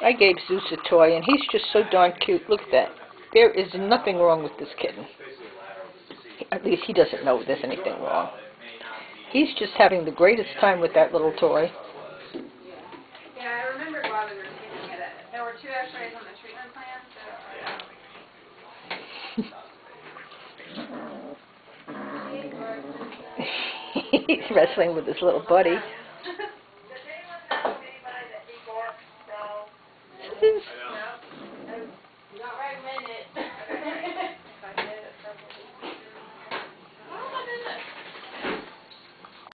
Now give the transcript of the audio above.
I gave Zeus a toy, and he's just so darn cute. Look at that. There is nothing wrong with this kitten. At least he doesn't know there's anything wrong. He's just having the greatest time with that little toy. Yeah, I remembered why we were taking it. There were 2 x-rays on the treatment plan, so He's wrestling with his little buddy.